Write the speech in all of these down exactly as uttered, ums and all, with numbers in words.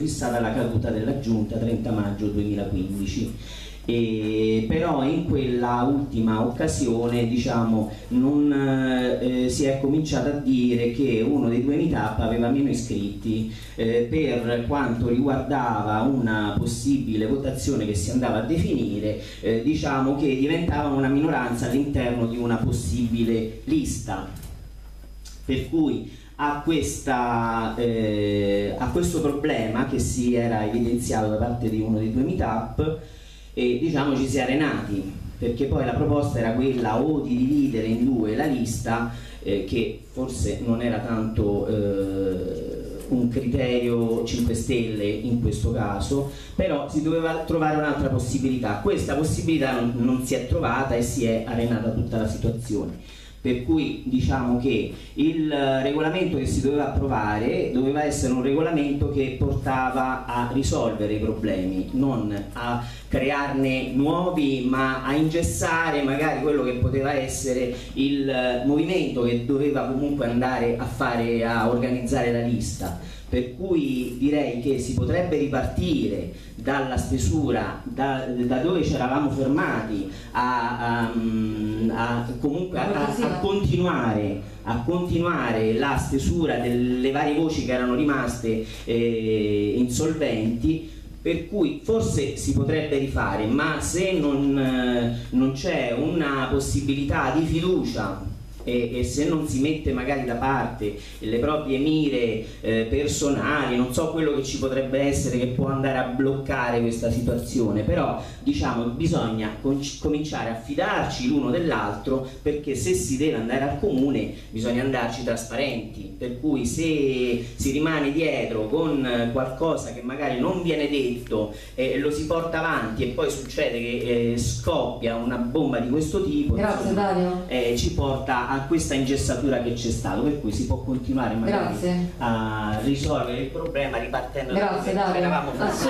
fissata la caduta della giunta trenta maggio duemilaquindici. E però in quella ultima occasione, diciamo, non eh, si è cominciato a dire che uno dei due meetup aveva meno iscritti eh, per quanto riguardava una possibile votazione che si andava a definire, eh, diciamo che diventava una minoranza all'interno di una possibile lista, per cui a, questa, eh, a questo problema che si era evidenziato da parte di uno dei due meetup, e diciamo ci si è arenati, perché poi la proposta era quella o di dividere in due la lista, eh, che forse non era tanto eh, un criterio cinque Stelle in questo caso, però si doveva trovare un'altra possibilità. Questa possibilità non, non si è trovata e si è arenata tutta la situazione. Per cui diciamo che il regolamento che si doveva approvare doveva essere un regolamento che portava a risolvere i problemi, non a crearne nuovi, ma a ingessare magari quello che poteva essere il movimento che doveva comunque andare a fare, a organizzare la lista. Per cui direi che si potrebbe ripartire dalla stesura, da, da dove ci eravamo fermati, a, a, a, comunque a, a, a, continuare, a continuare la stesura delle varie voci che erano rimaste eh, insolventi. Per cui forse si potrebbe rifare, ma se non, eh, non c'è una possibilità di fiducia e, e se non si mette magari da parte le proprie mire eh, personali, non so quello che ci potrebbe essere che può andare a bloccare questa situazione, però diciamo bisogna cominciare a fidarci l'uno dell'altro, perché se si deve andare al comune bisogna andarci trasparenti, per cui se si rimane dietro con qualcosa che magari non viene detto e eh, lo si porta avanti e poi succede che eh, scoppia una bomba di questo tipo, grazie, insomma, Dario. Eh, ci porta a questa ingessatura che c'è stato, per cui si può continuare magari grazie. a risolvere il problema ripartendo grazie, da dove eravamo. Grazie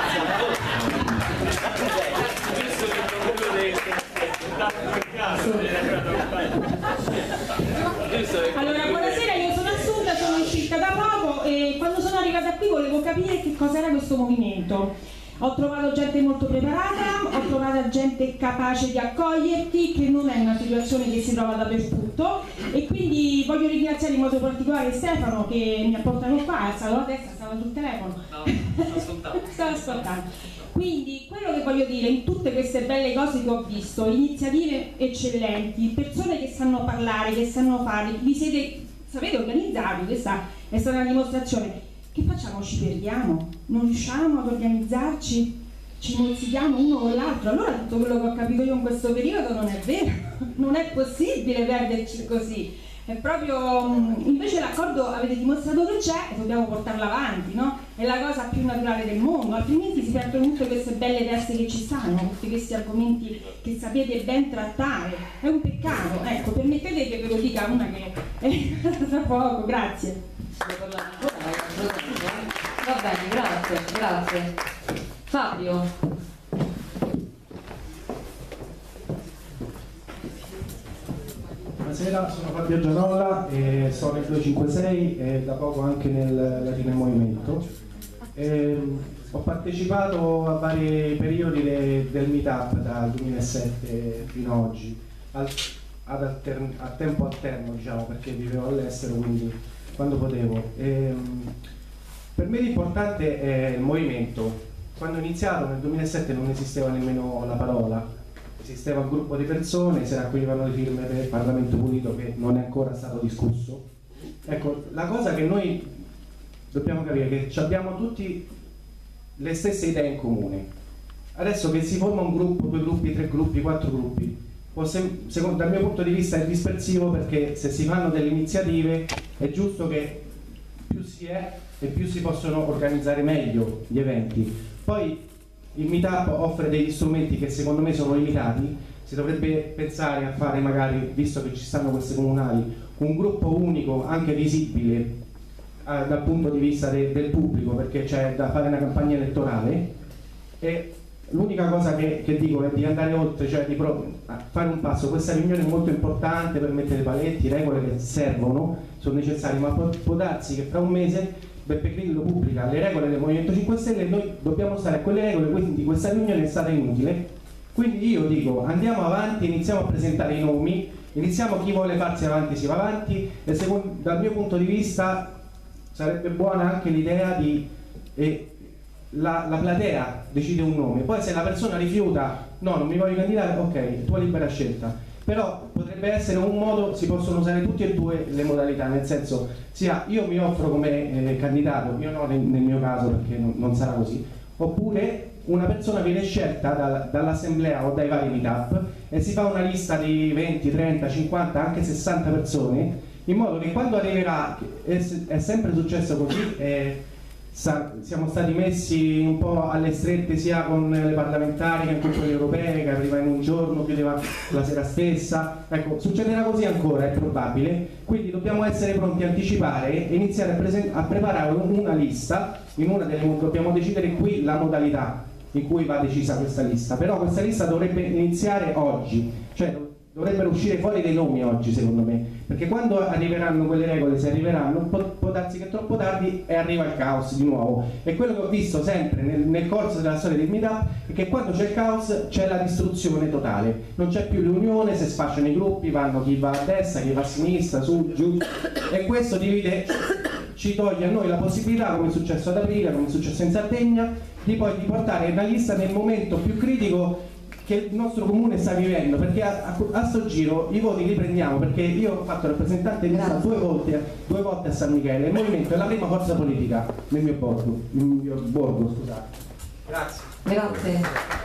a allora, buonasera, io sono Assunta, sono uscita da poco e quando sono arrivata qui volevo capire che cos'era questo movimento. Ho trovato gente molto preparata, ho trovato gente capace di accoglierti, che non è una situazione che si trova dappertutto, e quindi voglio ringraziare in modo particolare Stefano che mi ha portato qua, alzato la testa, stava sul telefono. No, stavo ascoltando. Stavo ascoltando. Quindi quello che voglio dire, in tutte queste belle cose che ho visto, iniziative eccellenti, persone che sanno parlare, che sanno fare, vi siete, sapete, organizzati, questa è stata una dimostrazione. Che facciamo? Ci perdiamo? Non riusciamo ad organizzarci? Ci mozzichiamo uno con l'altro? Allora tutto quello che ho capito io in questo periodo non è vero, non è possibile perderci così. È proprio, invece l'accordo avete dimostrato che c'è e dobbiamo portarlo avanti, no? È la cosa più naturale del mondo, altrimenti si perdono tutte queste belle teste che ci stanno, tutti questi argomenti che sapete ben trattare. È un peccato, ecco, permettete che ve lo dica una che è da poco, grazie. Va bene, grazie, grazie. Fabio. Buonasera, sono Fabio Gianolla e sono nel duecentocinquantasei e da poco anche nel Latino Movimento. E, ho partecipato a vari periodi de, del meetup dal duemilasette fino ad oggi, al, ad alter, a tempo alterno, diciamo, perché vivevo all'estero, quindi quando potevo. E, per me l'importante è il movimento. Quando ho iniziato nel duemilasette non esisteva nemmeno la parola, esisteva un gruppo di persone, si raccoglievano le firme per il Parlamento Pulito che non è ancora stato discusso. Ecco, la cosa che noi dobbiamo capire è che abbiamo tutti le stesse idee in comune. Adesso che si forma un gruppo, due gruppi, tre gruppi, quattro gruppi, può sem- secondo, dal mio punto di vista è dispersivo, perché se si fanno delle iniziative è giusto che più si è e più si possono organizzare meglio gli eventi. Poi il meetup offre degli strumenti che secondo me sono limitati, si dovrebbe pensare a fare magari, visto che ci stanno queste comunali, un gruppo unico, anche visibile eh, dal punto di vista de- del pubblico, perché c'è da fare una campagna elettorale. E l'unica cosa che, che dico è di andare oltre, cioè di pro- fare un passo. Questa riunione è molto importante per mettere paletti, regole che servono, sono necessarie, ma può, può darsi che fra un mese Beppe Grillo pubblica le regole del Movimento cinque Stelle e noi dobbiamo stare a quelle regole, quindi questa riunione è stata inutile. Quindi io dico, andiamo avanti, iniziamo a presentare i nomi, iniziamo, chi vuole farsi avanti si va avanti, e secondo, dal mio punto di vista sarebbe buona anche l'idea di eh, la, la platea decide un nome, poi se la persona rifiuta, no, non mi voglio candidare, ok, tua libera scelta, però potrebbe essere un modo, si possono usare tutte e due le modalità, nel senso, sia io mi offro come eh, candidato, io no nel, nel mio caso perché non, non sarà così, oppure una persona viene scelta da, dall'assemblea o dai vari meetup e si fa una lista di venti, trenta, cinquanta, anche sessanta persone, in modo che quando arriverà, è, è sempre successo così, eh, sa, siamo stati messi un po' alle strette sia con le parlamentari che con quelle europee, che arriva in un giorno, chiudeva la sera stessa, ecco, succederà così ancora, è probabile, quindi dobbiamo essere pronti a anticipare e iniziare a, a preparare una lista, in una delle, dobbiamo decidere qui la modalità in cui va decisa questa lista, però questa lista dovrebbe iniziare oggi, cioè dovrebbero uscire fuori dei nomi oggi secondo me, perché quando arriveranno quelle regole, se arriveranno, può, può darsi che è troppo tardi e arriva il caos di nuovo, e quello che ho visto sempre nel, nel corso della storia del meetup è che quando c'è il caos c'è la distruzione totale, non c'è più l'unione, si sfasciano i gruppi, vanno chi va a destra, chi va a sinistra, su, giù, e questo divide, ci toglie a noi la possibilità, come è successo ad aprile, come è successo in Sardegna, di poi di portare una lista nel momento più critico che il nostro comune sta vivendo, perché a, a, a sto giro i voti li prendiamo, perché io ho fatto rappresentante di lista due volte, due volte a San Michele, il movimento è la prima forza politica nel mio borgo, nel mio borgo, scusate. Grazie. Grazie.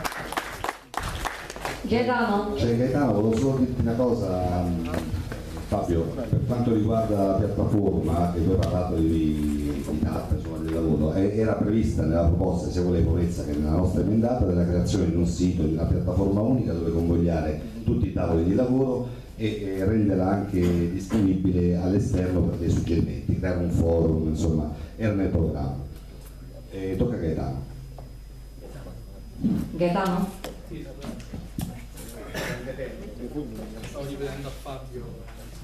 Gaetano? Cioè Gaetano, volevo solo dirti una cosa, Fabio, per quanto riguarda la piattaforma, che tu hai parlato di, di data, insomma, del lavoro, era prevista nella proposta, sia consapevolezza che nella nostra emendata, della creazione di un sito, di una piattaforma unica dove convogliare tutti i tavoli di lavoro e, e renderla anche disponibile all'esterno per dei suggerimenti, creare un forum, insomma, era nel programma. E tocca a Gaetano. Gaetano? Stavo ripetendo a Fabio.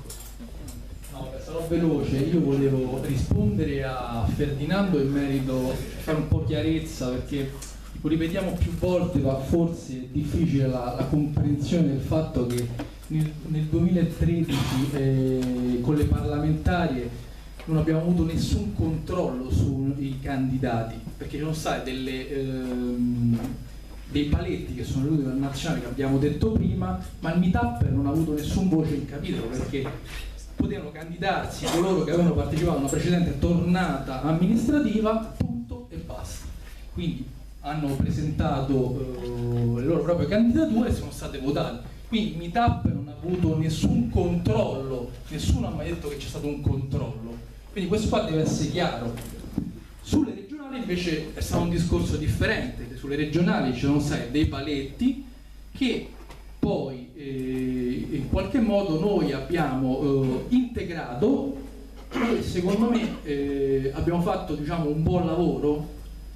No, sarò veloce, io volevo rispondere a Ferdinando in merito, fare un po' chiarezza, perché lo ripetiamo più volte, ma forse è difficile la, la comprensione del fatto che nel, nel duemilatredici eh, con le parlamentari non abbiamo avuto nessun controllo sui candidati, perché ci sono state delle, ehm, dei paletti che sono venuti dal nazionale che abbiamo detto prima, ma il meetup non ha avuto nessun voce in capitolo, perché potevano candidarsi coloro che avevano partecipato a una precedente tornata amministrativa, punto e basta. Quindi hanno presentato eh, le loro proprie candidature e sono state votate. Quindi il meetup non ha avuto nessun controllo, nessuno ha mai detto che c'è stato un controllo. Quindi questo qua deve essere chiaro. Sulle regionali invece è stato un discorso differente, che sulle regionali ci sono stati dei paletti che poi eh, in qualche modo noi abbiamo eh, integrato e secondo me eh, abbiamo fatto, diciamo, un buon lavoro.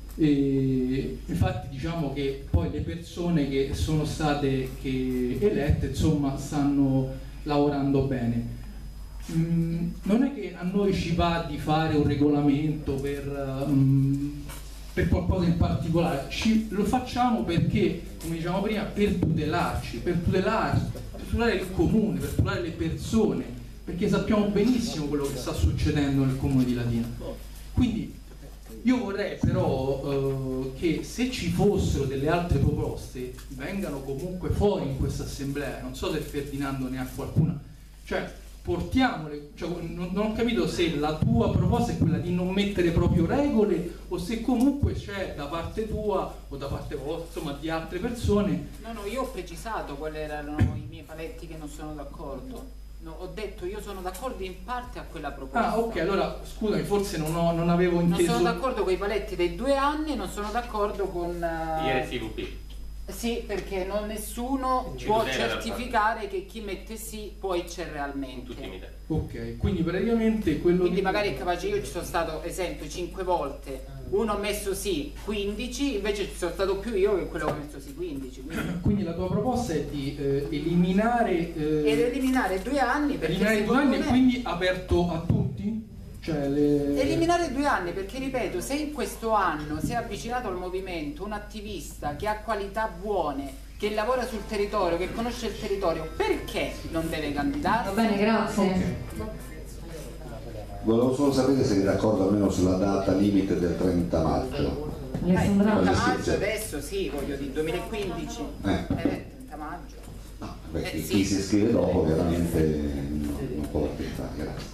E infatti diciamo che poi le persone che sono state che elette, insomma, stanno lavorando bene. Mm, non è che a noi ci va di fare un regolamento per, um, per qualcosa in particolare, ci, lo facciamo perché, come dicevamo prima, per tutelarci, per tutelare, per tutelare il comune, per tutelare le persone, perché sappiamo benissimo quello che sta succedendo nel comune di Latina. Quindi io vorrei però eh, che se ci fossero delle altre proposte vengano comunque fuori in questa assemblea. Non so se Ferdinando ne ha qualcuna, cioè portiamole, cioè, non, non ho capito se la tua proposta è quella di non mettere proprio regole o se comunque c'è da parte tua o da parte vostra, insomma, di altre persone. No, no, io ho precisato quali erano i miei paletti che non sono d'accordo. No, ho detto io sono d'accordo in parte a quella proposta. Ah, ok, allora scusami, forse non, ho, non avevo inteso. Non sono d'accordo con i paletti dei due anni, non sono d'accordo con uh... I R C V P. Sì, perché non nessuno Ci può certificare che chi mette sì poi c'è realmente. Tutti imita. Ok, quindi praticamente quello Quindi che... magari è capace, io ci sono stato esempio cinque volte, uno ha messo sì quindici, invece ci sono stato più io che quello che ha messo sì quindici. Quindi, quindi la tua proposta è di eh, eliminare... Eh, ed eliminare due anni perché eliminare due anni me... e quindi aperto a tutti? Cioè le... Eliminare due anni, perché ripeto, se in questo anno si è avvicinato al movimento un attivista che ha qualità buone, che lavora sul territorio, che conosce il territorio, perché non deve candidare? Va bene, grazie. Okay. Volevo solo sapere se è d'accordo almeno sulla data limite del trenta maggio. Eh, trenta maggio adesso sì, voglio dire, duemilaquindici. Eh. Eh, trenta maggio. No, beh, eh, chi, sì. chi si iscrive dopo veramente non, non può aspettare.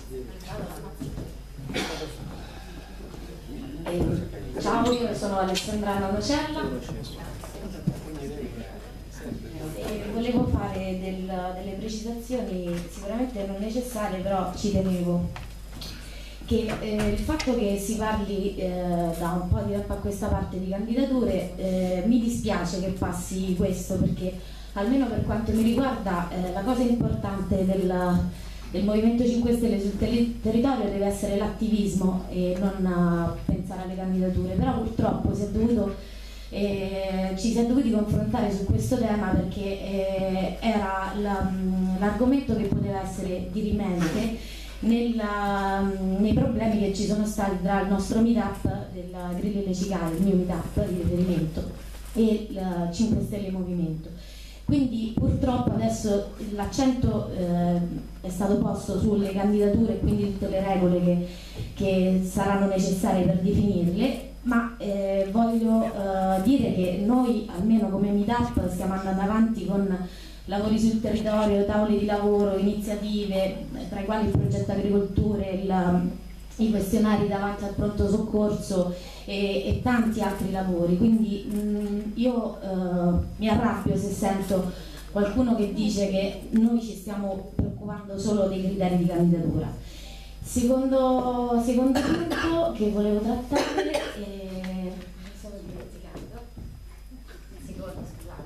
Grazie. Eh, ciao, io sono Alessandra Nocella. E volevo fare del, delle precisazioni sicuramente non necessarie, però ci tenevo. Che eh, il fatto che si parli eh, da un po' di tempo a questa parte di candidature, eh, mi dispiace che passi questo, perché almeno per quanto mi riguarda eh, la cosa importante del, del Movimento cinque Stelle sul ter- territorio deve essere l'attivismo e non uh, pensare alle candidature, però purtroppo si è dovuto Eh, ci si è dovuti confrontare su questo tema perché eh, era la, l'argomento che poteva essere dirimente nella, nei problemi che ci sono stati tra il nostro meetup della Grilli e le Cicale, il mio meetup di riferimento, e il cinque Stelle Movimento. Quindi purtroppo adesso l'accento eh, è stato posto sulle candidature e quindi tutte le regole che, che saranno necessarie per definirle, ma eh, voglio eh, dire che noi almeno come meetup stiamo andando avanti con lavori sul territorio, tavoli di lavoro, iniziative, tra i quali il progetto agricolture, il, i questionari davanti al pronto soccorso e, e tanti altri lavori. Quindi mh, io eh, mi arrabbio se sento qualcuno che dice che noi ci stiamo preoccupando solo dei criteri di candidatura. Secondo, secondo punto che volevo trattare, eh, mi sono dimenticando. Secondo,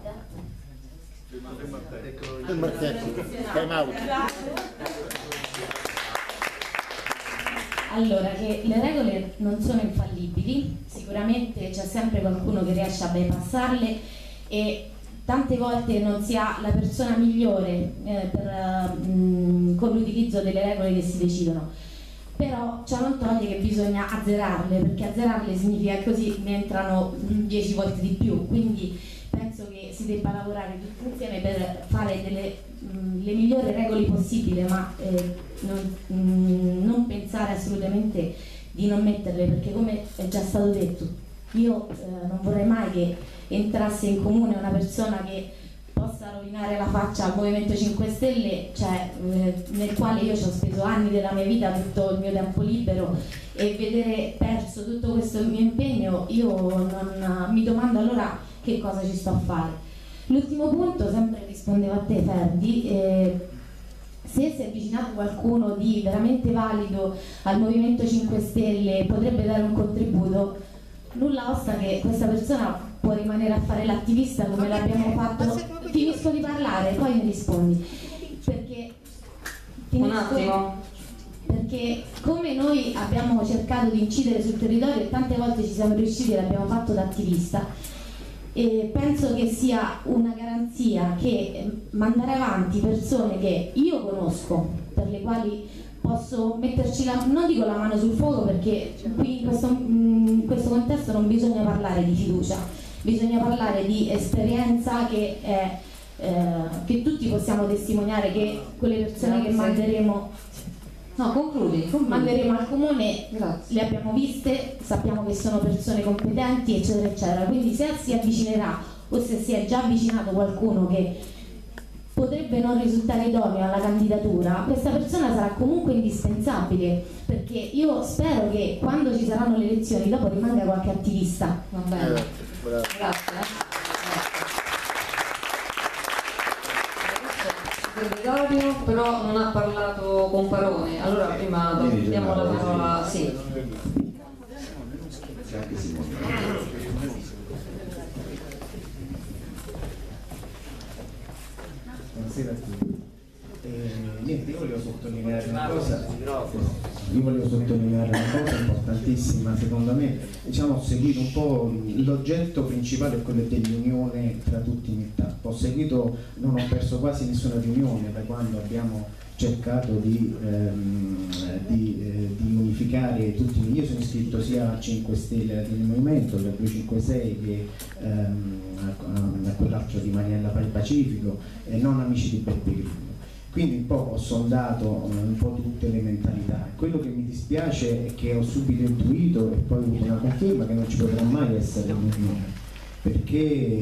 allora, che le regole non sono infallibili, sicuramente c'è sempre qualcuno che riesce a bypassarle e tante volte non si ha la persona migliore eh, per, mh, con l'utilizzo delle regole che si decidono, però ciò non toglie che bisogna azzerarle, perché azzerarle significa che così ne entrano dieci volte di più, quindi penso che si debba lavorare tutti insieme per fare delle, mh, le migliori regole possibili, ma eh, non, mh, non pensare assolutamente di non metterle, perché come è già stato detto, io eh, non vorrei mai che entrasse in comune una persona che possa rovinare la faccia al Movimento cinque Stelle, cioè eh, nel quale io ci ho speso anni della mia vita, tutto il mio tempo libero, e vedere perso tutto questo mio impegno, io non, mi domando allora che cosa ci sto a fare. L'ultimo punto, sempre rispondevo a te Ferdi, eh, se si è avvicinato qualcuno di veramente valido al Movimento cinque Stelle, potrebbe dare un contributo, nulla osta che questa persona può rimanere a fare l'attivista come l'abbiamo fatto. Finisco di parlare, poi mi rispondi. Perché un attimo. Perché come noi abbiamo cercato di incidere sul territorio e tante volte ci siamo riusciti e l'abbiamo fatto da attivista, e penso che sia una garanzia che mandare avanti persone che io conosco, per le quali posso metterci la, non dico la mano sul fuoco, perché qui in questo, in questo contesto non bisogna parlare di fiducia, bisogna parlare di esperienza che, è, eh, che tutti possiamo testimoniare, che quelle persone che manderemo, no, concludi, concludi. manderemo al comune. Grazie. Le abbiamo viste, sappiamo che sono persone competenti, eccetera eccetera, quindi se si avvicinerà o se si è già avvicinato qualcuno che potrebbe non risultare idoneo alla candidatura, questa persona sarà comunque indispensabile, perché io spero che quando ci saranno le elezioni dopo rimanga qualche attivista. Va bene, grazie. Grazie. Il segretario però non ha parlato con parole, allora prima diamo la parola. Sì. Buonasera a tutti. Eh, niente, io volevo sottolineare una cosa, io volevo sottolineare una cosa importantissima secondo me. Diciamo, ho seguito un po', l'oggetto principale è quello dell'unione tra tutti i meetup. Ho seguito, non ho perso quasi nessuna riunione da quando abbiamo cercato di, ehm, di, eh, di unificare tutti. Io sono iscritto sia a cinque Stelle del Movimento che a duecentocinquantasei che ehm, a, a quell'altro di Mariella Pacifico e non Amici di Beppe Grillo. Quindi un po' ho sondato un po' tutte le mentalità. Quello che mi dispiace è che ho subito intuito e poi ho avuto una conferma che non ci potrà mai essere un'unione, perché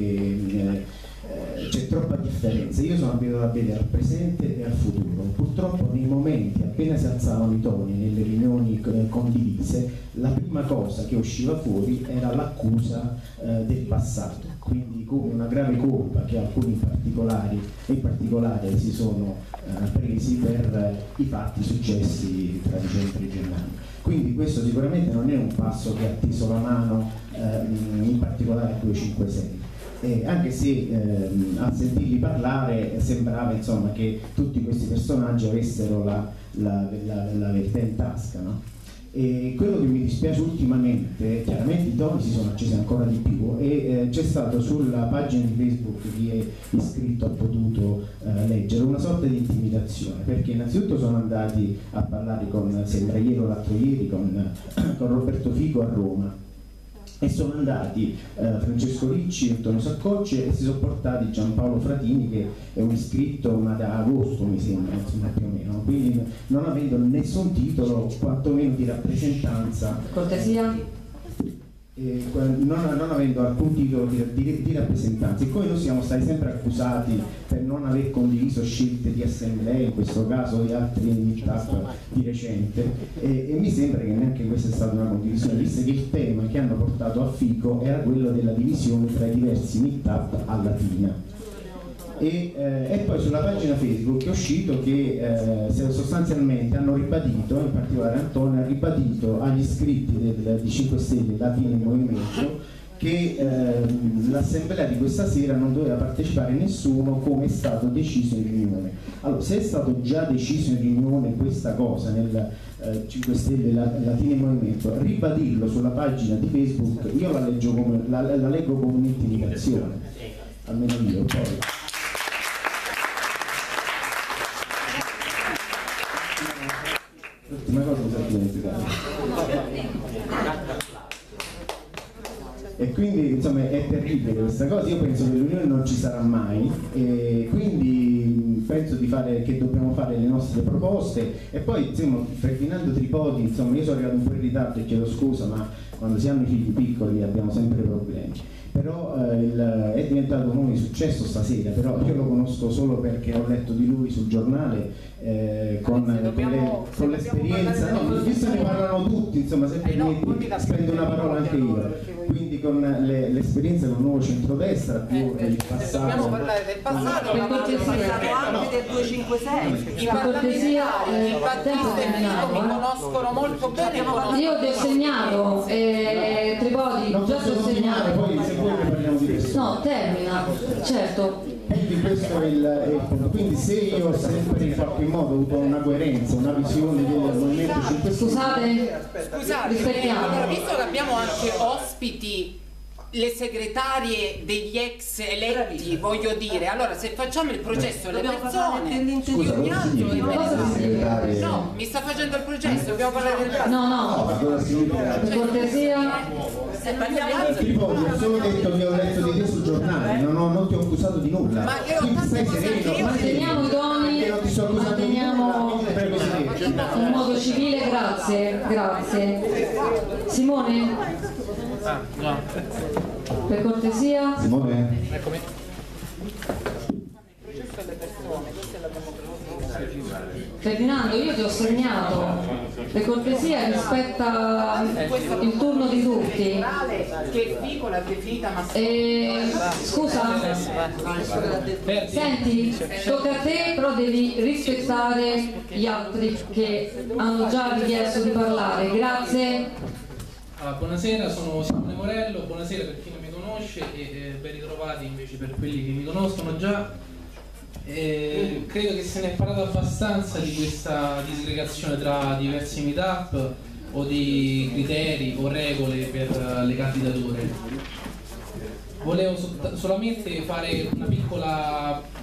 eh, c'è troppa differenza. Io sono abituato a vedere al presente e al futuro. Purtroppo nei momenti appena si alzavano i toni nelle riunioni eh, condivise, la prima cosa che usciva fuori era l'accusa eh, del passato, quindi come una grave colpa che alcuni in particolare, in particolare si sono eh, presi per eh, i fatti successi tra dicembre e gennaio. Quindi questo sicuramente non è un passo che ha teso la mano eh, in particolare a duecentocinquantasei. Eh, anche se ehm, a sentirli parlare sembrava insomma che tutti questi personaggi avessero la, la, la, la verità in tasca, no? E quello che mi dispiace ultimamente, chiaramente i toni si sono accesi ancora di più e eh, c'è stato sulla pagina di Facebook che chi è iscritto ha potuto eh, leggere una sorta di intimidazione, perché innanzitutto sono andati a parlare con, sembra ieri o l'altro ieri, con, con Roberto Fico a Roma, e sono andati eh, Francesco Ricci e Antonio Saccocci e si sono portati Giampaolo Fratini, che è un iscritto ma da agosto mi sembra, insomma, più o meno, quindi non avendo nessun titolo quantomeno di rappresentanza. Cortesia. Eh, non, non avendo alcun titolo di, di, di rappresentanza, e come noi siamo stati sempre accusati per non aver condiviso scelte di assemblea, in questo caso di altri meetup di recente, e, e mi sembra che neanche questa è stata una condivisione, visto che il tema che hanno portato a Fico era quello della divisione tra i diversi meetup a Latina. E, eh, e poi sulla pagina Facebook è uscito che eh, sostanzialmente hanno ribadito, in particolare Antonio ha ribadito agli iscritti del, di cinque Stelle Latina in Movimento, che eh, l'assemblea di questa sera non doveva partecipare nessuno, come è stato deciso in riunione. Allora, se è stato già deciso in riunione questa cosa nel eh, cinque Stelle Latina in Movimento, ribadirlo sulla pagina di Facebook io la leggo come, la, la leggo come un'intimidazione, almeno io. Poi l'ultima cosa mi sono dimenticato. E quindi insomma è terribile questa cosa. Io penso che l'unione non ci sarà mai e quindi penso di fare, che dobbiamo fare le nostre proposte. E poi insomma, Ferdinando Tripodi, insomma io sono arrivato un po' in ritardo e chiedo scusa, ma quando si hanno i figli piccoli abbiamo sempre problemi. Però eh, il, è diventato un uomo di successo stasera, però io lo conosco solo perché ho letto di lui sul giornale eh, con, dobbiamo, con l'esperienza, no, visto ne parlano tutti, insomma sempre eh no, spendo una parola anche io, quindi con l'esperienza con il nuovo centrodestra più eh, il passato. Dobbiamo parlare del passato, per cortesia, anche del duecentocinquantasei. I cortesia, i Battista e Fico mi conoscono molto bene. Io ti ho segnato, eh, Tripodi, già ti ho segnato. Poi se vuoi ne parliamo di questo. No, termina, certo. Quindi questo è il, è il punto. Quindi se io ho sempre in qualche modo avuto una coerenza, una visione del Movimento cinque Stelle. Scusate, Scusate, rispettiamo. allora, visto che abbiamo anche ospiti le segretarie degli ex eletti, voglio dire, allora se facciamo il processo alle persone, Scusa, ogni altro è segretarie... no, mi sta facendo il processo, dobbiamo parlare del caso. No, no, per cortesia. Tipo, ho solo detto che ho letto di te sul giornale, non, ho, non ti ho accusato di nulla. Ma io ho tante cose anche io. Manteniamo i toni, non ti sto accusando manteniamo di nulla. in modo civile, grazie, grazie. Simone? Ah, no. Per cortesia. Simone? Eccomi. Ferdinando, io ti ho segnato, per cortesia rispetta il turno di tutti. Che Fico l'ha definita ma E, scusa, senti, tocca a te, però devi rispettare gli altri che hanno già richiesto di parlare. Grazie. Allora, buonasera, sono Simone Morello, buonasera per chi non mi conosce e eh, ben ritrovati invece per quelli che mi conoscono già. Eh, credo che se ne è parlato abbastanza di questa disgregazione tra diversi meetup o di criteri o regole per uh, le candidature. Volevo so solamente fare una piccola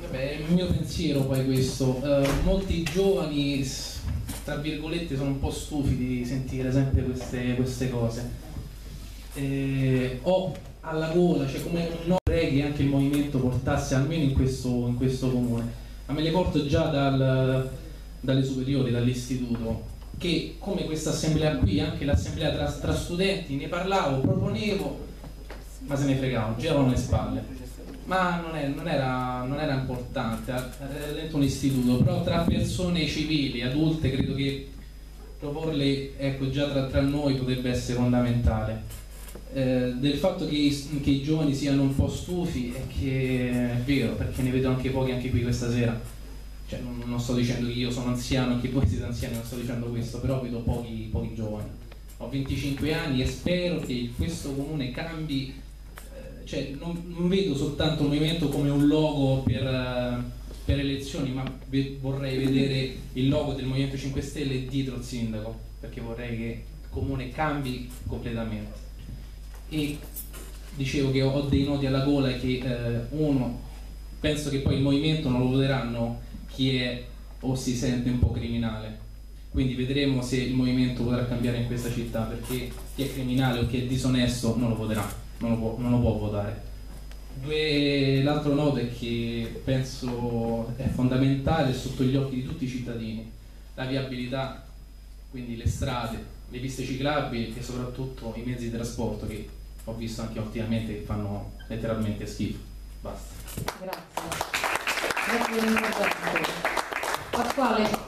Vabbè, il mio pensiero poi questo, uh, molti giovani tra virgolette sono un po' stufi di sentire sempre queste, queste cose. Eh, ho alla gola, cioè come non vorrei che anche il movimento portasse almeno in questo, in questo comune, ma me le porto già dal, dalle superiori, dall'istituto, che come questa assemblea qui, anche l'assemblea tra, tra studenti, ne parlavo, proponevo, ma se ne fregavo, giravano le spalle. Ma non, è, non, era, non era importante, era dentro un istituto, però tra persone civili, adulte, credo che proporle, ecco, già tra, tra noi potrebbe essere fondamentale. Eh, del fatto che i, che i giovani siano un po' stufi è che è vero, perché ne vedo anche pochi anche qui questa sera. Cioè, non, non sto dicendo che io sono anziano e che voi siete anziani, non sto dicendo questo, però vedo pochi, pochi giovani. Ho venticinque anni e spero che questo comune cambi. Cioè, non, non vedo soltanto il movimento come un logo per, uh, per elezioni, ma ve, vorrei vedere il logo del Movimento cinque Stelle dietro il sindaco, perché vorrei che il comune cambi completamente. E dicevo che ho dei nodi alla gola e che uh, uno, penso che poi il movimento non lo voteranno chi è o si sente un po' criminale, quindi vedremo se il movimento potrà cambiare in questa città, perché chi è criminale o chi è disonesto non lo voterà. Non lo, può, non lo può votare. L'altro nodo è che penso è fondamentale sotto gli occhi di tutti i cittadini la viabilità, quindi le strade, le piste ciclabili e soprattutto i mezzi di trasporto, che ho visto anche ultimamente che fanno letteralmente schifo. Basta. Grazie. Grazie dell'intervento. Pasquale.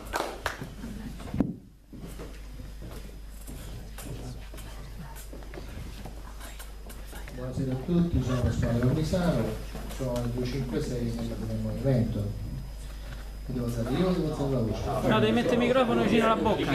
Buonasera a tutti, sono Pasquale Lambisano, sono il duecentocinquantasei nel movimento. Che devo fare io o devo fare la voce? No, devi mettere il microfono vicino alla bocca.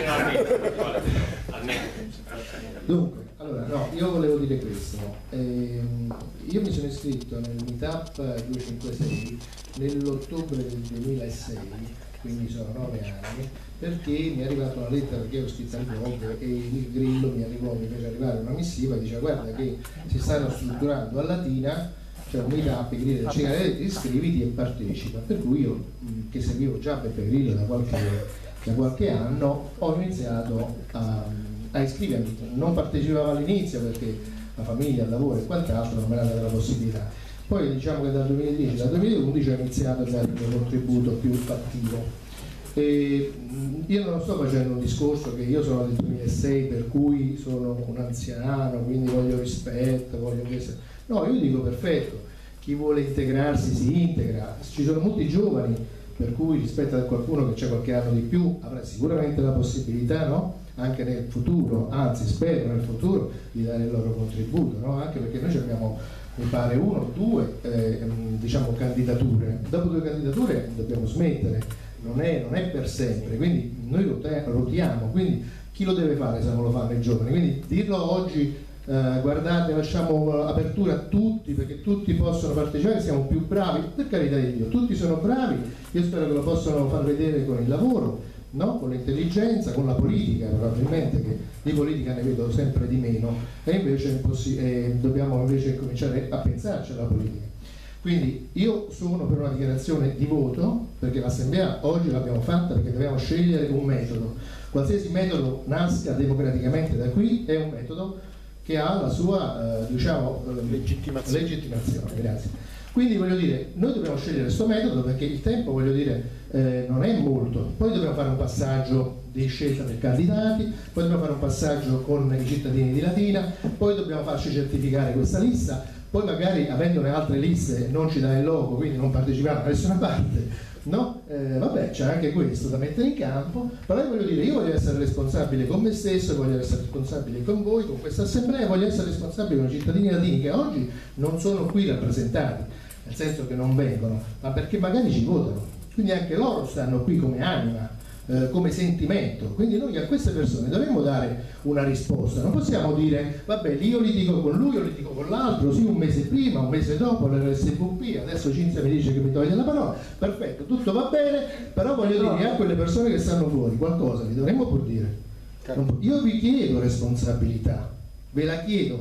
Dunque, allora, no, io volevo dire questo. Ehm, io mi sono iscritto nel meetup duecentocinquantasei nell'ottobre del duemilasei, quindi sono nove anni, perché mi è arrivata una lettera che ho scritto al blog e il Grillo mi arrivò, mi fece arrivare una missiva e diceva: guarda che si stanno strutturando a Latina, c'è un meetup che Grillo diceva iscriviti e partecipa, per cui io che seguivo già Beppe Grillo da qualche, da qualche anno ho iniziato a, a iscrivermi. Non partecipavo all'inizio perché la famiglia, il lavoro e quant'altro non me ne dava la possibilità. Poi diciamo che dal duemiladieci, dal duemilaundici ho iniziato a dare il mio contributo più fattivo. E io non sto facendo un discorso che io sono del duemilasei per cui sono un anziano, quindi voglio rispetto, voglio questo. No, io dico perfetto, chi vuole integrarsi si integra, ci sono molti giovani per cui rispetto a qualcuno che c'è qualche anno di più avrà sicuramente la possibilità, no? Anche nel futuro, anzi spero nel futuro, di dare il loro contributo, no? Anche perché noi abbiamo, mi pare, uno o due eh, diciamo candidature, dopo due candidature dobbiamo smettere. Non è, non è per sempre, quindi noi rotiamo, quindi chi lo deve fare se non lo fanno i giovani? Quindi dirlo oggi, eh, guardate, lasciamo apertura a tutti perché tutti possono partecipare, siamo più bravi, per carità di Dio, tutti sono bravi, io spero che lo possano far vedere con il lavoro, no? Con l'intelligenza, con la politica, probabilmente, che di politica ne vedo sempre di meno e invece eh, dobbiamo invece cominciare a pensarci alla politica. Quindi io sono per una dichiarazione di voto, perché l'assemblea oggi l'abbiamo fatta perché dobbiamo scegliere un metodo. Qualsiasi metodo nasca democraticamente da qui è un metodo che ha la sua eh, diciamo, eh, legittimazione. legittimazione. Grazie. Quindi voglio dire, noi dobbiamo scegliere questo metodo perché il tempo, voglio dire, eh, non è molto. Poi dobbiamo fare un passaggio di scelta dei candidati, poi dobbiamo fare un passaggio con i cittadini di Latina, poi dobbiamo farci certificare questa lista. Poi magari avendone altre liste non ci dà il logo, quindi non partecipiamo da nessuna parte, no? Eh, vabbè, c'è anche questo da mettere in campo, però io voglio dire, io voglio essere responsabile con me stesso, voglio essere responsabile con voi, con questa assemblea, voglio essere responsabile con i cittadini latini che oggi non sono qui rappresentati, nel senso che non vengono, ma perché magari ci votano, quindi anche loro stanno qui come anima. Eh, come sentimento, quindi noi a queste persone dovremmo dare una risposta, non possiamo dire vabbè io litigo con lui, io litigo con l'altro, sì un mese prima, un mese dopo l'R S V P, adesso Cinzia mi dice che mi toglie la parola, perfetto, tutto va bene, però voglio no. dire a quelle persone che stanno fuori qualcosa li dovremmo pur dire. Io vi chiedo responsabilità, ve la chiedo,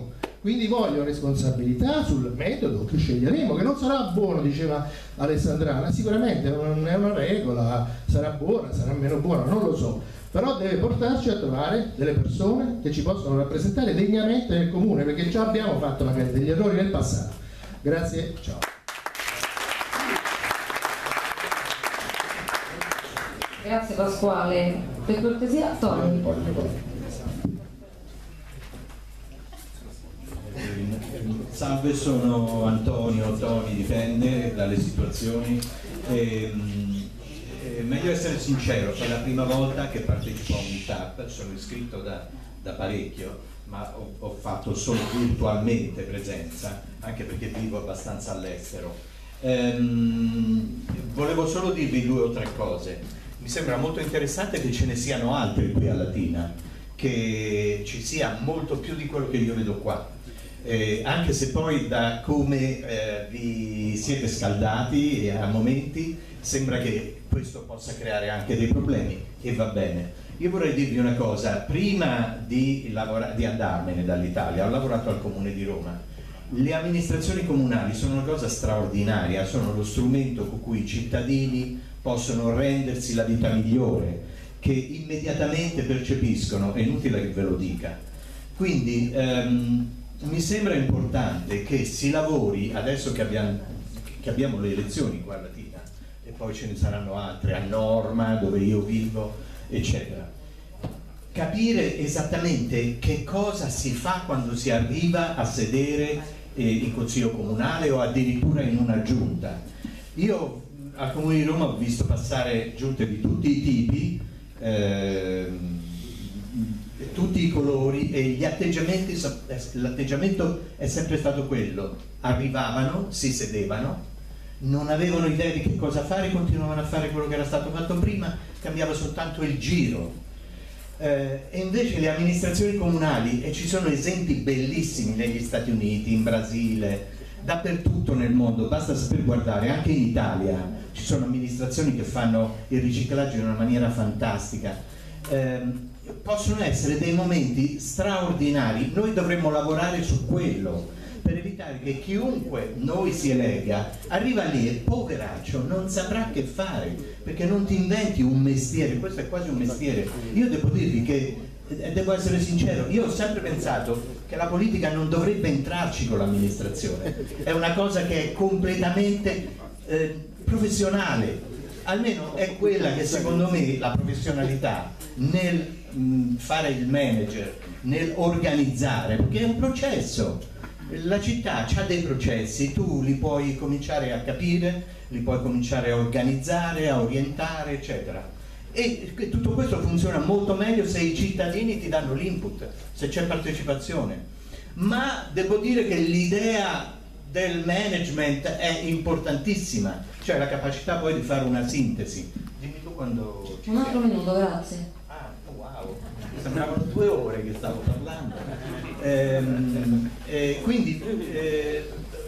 Quindi voglio responsabilità sul metodo che sceglieremo, che non sarà buono, diceva Alessandrana, sicuramente non è una regola, sarà buona, sarà meno buona, non lo so, però deve portarci a trovare delle persone che ci possono rappresentare degnamente nel comune, perché già abbiamo fatto magari degli errori nel passato. Grazie, ciao. Grazie Pasquale. Per cortesia, Tony. Salve, sono Antonio, Tony, dipende dalle situazioni. E, è meglio essere sincero, è la prima volta che partecipo a un meetup, sono iscritto da, da parecchio, ma ho, ho fatto solo virtualmente presenza, anche perché vivo abbastanza all'estero. Ehm, volevo solo dirvi due o tre cose. Mi sembra molto interessante che ce ne siano altri qui a Latina, che ci sia molto più di quello che io vedo qua. Eh, anche se poi da come eh, vi siete scaldati a momenti sembra che questo possa creare anche dei problemi, e va bene. Io vorrei dirvi una cosa: prima di, di andarmene dall'Italia ho lavorato al Comune di Roma. Le amministrazioni comunali sono una cosa straordinaria, sono lo strumento con cui i cittadini possono rendersi la vita migliore, che immediatamente percepiscono, è inutile che ve lo dica. Quindi ehm, mi sembra importante che si lavori, adesso che abbiamo, che abbiamo le elezioni qua a Latina, e poi ce ne saranno altre a Norma, dove io vivo, eccetera, capire esattamente che cosa si fa quando si arriva a sedere eh, in consiglio comunale o addirittura in una giunta. Io al Comune di Roma ho visto passare giunte di tutti i tipi, ehm, tutti i colori, e gli atteggiamenti, l'atteggiamento è sempre stato quello: arrivavano, si sedevano, non avevano idea di che cosa fare, continuavano a fare quello che era stato fatto prima, cambiava soltanto il giro. Eh, e invece le amministrazioni comunali, e ci sono esempi bellissimi negli Stati Uniti, in Brasile, dappertutto nel mondo, basta saper guardare, anche in Italia ci sono amministrazioni che fanno il riciclaggio in una maniera fantastica. Eh, possono essere dei momenti straordinari. Noi dovremmo lavorare su quello per evitare che chiunque noi si elegga arriva lì e poveraccio non saprà che fare, perché non ti inventi un mestiere. Questo è quasi un mestiere. Io devo dirvi che, devo essere sincero, io ho sempre pensato che la politica non dovrebbe entrarci con l'amministrazione, è una cosa che è completamente eh, professionale, almeno è quella che secondo me la professionalità nel mh, fare il manager, nel organizzare, perché è un processo. La città ha dei processi, tu li puoi cominciare a capire, li puoi cominciare a organizzare, a orientare, eccetera. E tutto questo funziona molto meglio se i cittadini ti danno l'input, se c'è partecipazione. Ma devo dire che l'idea del management è importantissima, cioè la capacità poi di fare una sintesi. Dimmi tu quando ci Un altro siamo. minuto, grazie. Ah, wow, sembravano due ore che stavo parlando. Ehm, eh, quindi eh,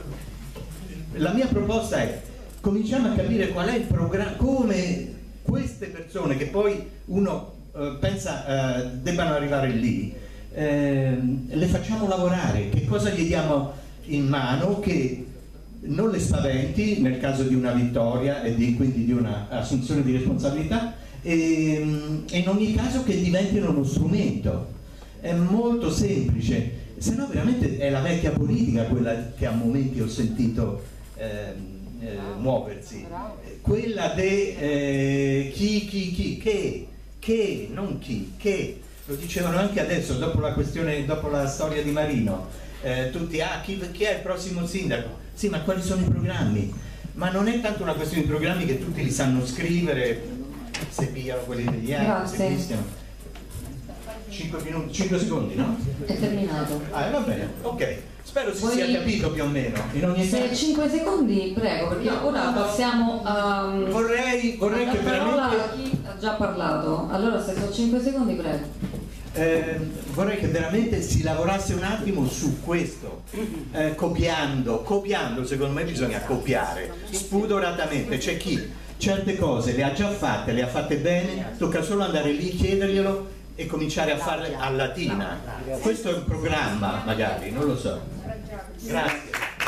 la mia proposta è: cominciamo a capire qual è il programma, come queste persone che poi uno eh, pensa eh, debbano arrivare lì, eh, le facciamo lavorare, che cosa gli diamo in mano che non le spaventi nel caso di una vittoria e di, quindi di una assunzione di responsabilità, e, e in ogni caso che diventino uno strumento. È molto semplice, se no veramente è la vecchia politica quella che a momenti ho sentito eh, eh, muoversi, quella di eh, chi, chi, chi, che, che, non chi, che, lo dicevano anche adesso dopo la questione, dopo la storia di Marino, eh, tutti, ah, chi, chi è il prossimo sindaco? Sì, ma quali sono i programmi? Ma non è tanto una questione di programmi che tutti li sanno scrivere, se pigliano quelli degli altri, se rischiano. cinque minuti, cinque secondi, no? È terminato. Ah, va bene, ok. Spero si Vuoi... sia capito più o meno. In ogni Se caso... cinque secondi, prego, perché No, ora no, no. passiamo a... Vorrei, vorrei che parola veramente... a chi ha già parlato. Allora, se sono cinque secondi, prego. Eh, vorrei che veramente si lavorasse un attimo su questo, eh, copiando, copiando, secondo me bisogna copiare, spudoratamente. C'è chi certe cose le ha già fatte, le ha fatte bene, tocca solo andare lì, chiederglielo e cominciare a farle a latina. Questo è un programma, magari, non lo so. Grazie.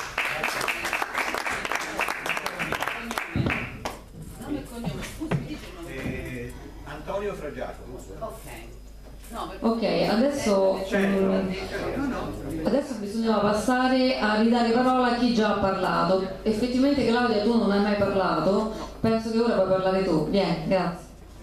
Eh, Antonio Fraggiato. Ok, adesso, adesso bisogna passare a ridare parola a chi già ha parlato. Effettivamente Claudia, tu non hai mai parlato, penso che ora puoi parlare tu. Vieni, grazie.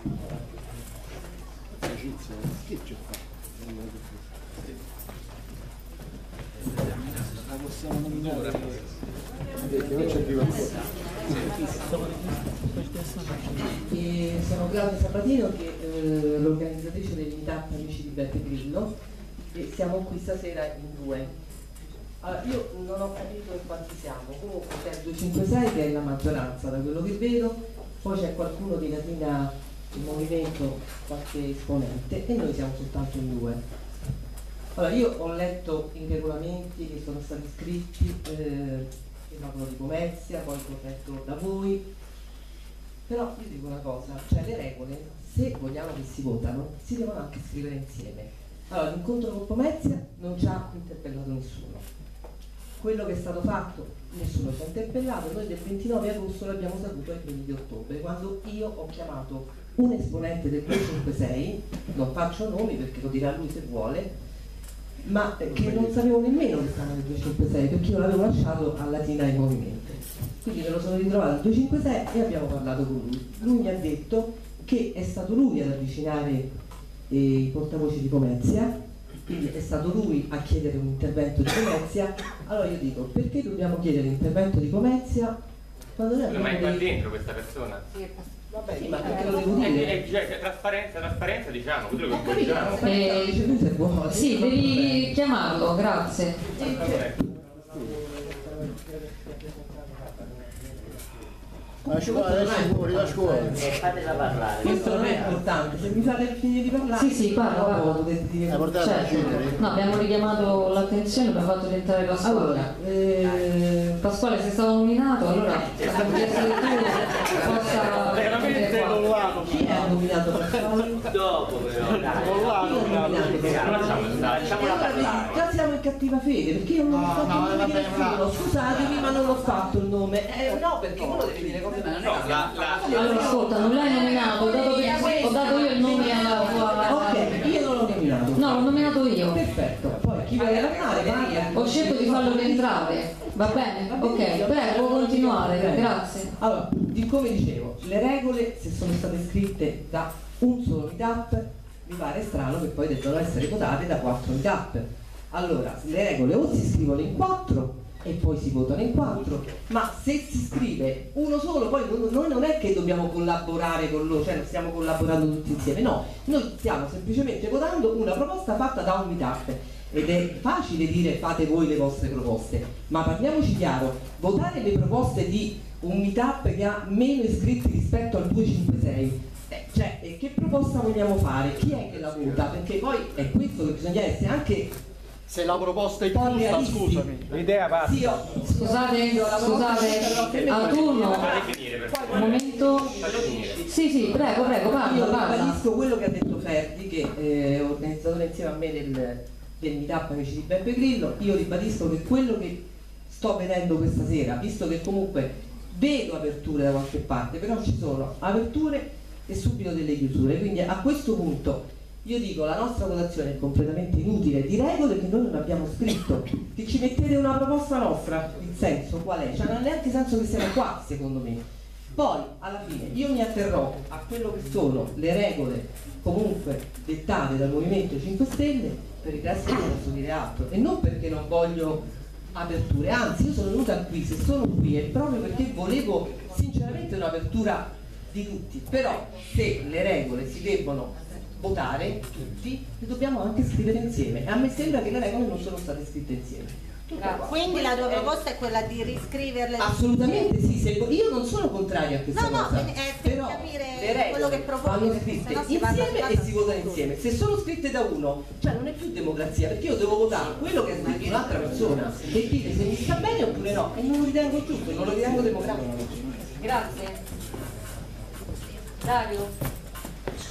E sono Claudia Sabatino, che è l'organizzatrice del Meetup Amici di Beppe Grillo, e siamo qui stasera in due. Allora, io non ho capito in quanti siamo, comunque c'è il duecentocinquantasei che è la maggioranza da quello che vedo, poi c'è qualcuno di Latina il movimento, qualche esponente, e noi siamo soltanto in due. Allora, io ho letto i regolamenti che sono stati scritti, eh, che parlano di Pomezia, poi l'ho letto da voi, però io dico una cosa, cioè le regole, se vogliamo che si votano, si devono anche scrivere insieme. Allora, l'incontro con Pomezia non ci ha interpellato nessuno. Quello che è stato fatto, nessuno ci ha interpellato, noi del ventinove agosto l'abbiamo saputo ai primi di ottobre, quando io ho chiamato un esponente del duecentocinquantasei, non faccio nomi perché lo dirà lui se vuole, ma che non sapevo nemmeno che stava nel duecentocinquantasei, perché io l'avevo lasciato a Latina in movimento. Quindi me lo sono ritrovato al duecentocinquantasei e abbiamo parlato con lui. Lui mi ha detto che è stato lui ad avvicinare eh, i portavoci di Pomezia, quindi è stato lui a chiedere un intervento di Pomezia. Allora io dico, perché dobbiamo chiedere l'intervento di Pomezia quando noi abbiamo... Ma è qua dei... dentro questa persona? Sì, vabbè, sì, ma perché lo devo dire? Eh, cioè, trasparenza, trasparenza, diciamo, quello che Ho capito, diciamo. Eh, sì, devi chiamarlo, grazie. La scuola, adesso fuori la scuola. Fatela parlare. Questo non è importante, se mi fate finire di parlare. Sì, sì, parla, parla. Certo. No, abbiamo richiamato l'attenzione, abbiamo fatto rientrare Pasquale. Allora, eh... Pasquale, sei stato nominato, allora abbiamo chiesto che tu possa... Veramente Collano. Chi ha nominato Pasquale? Dopo però. Lasciamola parlare. Già siamo in cattiva fede, perché io non ho fatto il nome di nessuno. Scusatemi, ma non l'ho fatto il nome. Eh no, perché uno deve dire come me. No, la, la, allora ascolta, non l'hai nominato, ho dato, ho dato io il nome alla tua... Ok, io non l'ho nominato. No, l'ho nominato io. Perfetto, poi chi vuole parlare parla. Ho scelto di farlo rientrare, va bene? Ok, prego, può continuare, grazie. Allora, di come dicevo, le regole, se sono state scritte da un solo meetup, mi pare strano che poi debbano essere votate da quattro meetup. Allora, le regole o si scrivono in quattro e poi si votano in quattro, ma se si scrive uno solo, poi noi non è che dobbiamo collaborare con loro, cioè non stiamo collaborando tutti insieme, no, noi stiamo semplicemente votando una proposta fatta da un meetup. Ed è facile dire fate voi le vostre proposte, ma parliamoci chiaro, votare le proposte di un meetup che ha meno iscritti rispetto al duecentocinquantasei, eh, cioè eh, che proposta vogliamo fare? Chi è che la vota? Perché poi è questo che bisogna essere anche... Se la proposta è giusta, scusami. L'idea va. Sì, io, scusate, scusate, a turno, un momento. Sì, sì, prego, prego, parla, io parla. ribadisco quello che ha detto Ferdi, che è organizzatore insieme a me del, del meetup Amici di Beppe Grillo. Io ribadisco che quello che sto vedendo questa sera, visto che comunque vedo aperture da qualche parte, però ci sono aperture e subito delle chiusure, quindi a questo punto io dico la nostra votazione è completamente inutile, di regole che noi non abbiamo scritto, che ci mettete una proposta nostra, il senso qual è? Cioè non ha neanche senso che siamo qua, secondo me. Poi alla fine io mi atterrò a quello che sono le regole comunque dettate dal Movimento cinque Stelle, per il resto non posso dire altro, e non perché non voglio aperture, anzi io sono venuta qui, se sono qui è proprio perché volevo sinceramente un'apertura di tutti, però se le regole si debbono votare tutti, le dobbiamo anche scrivere insieme, e a me sembra che le regole non sono state scritte insieme. Quindi la tua proposta è quella di riscriverle? Assolutamente sì, se, io non sono contraria a questa no, cosa, no, è però capire le regole quello che proponi, vanno scritte insieme e si votano insieme. Se sono scritte da uno, cioè non è più democrazia, perché io devo votare quello che ha scritto un'altra persona e dire se mi sta bene oppure no, e non lo ritengo giusto, non lo ritengo democratico. Grazie. Dario.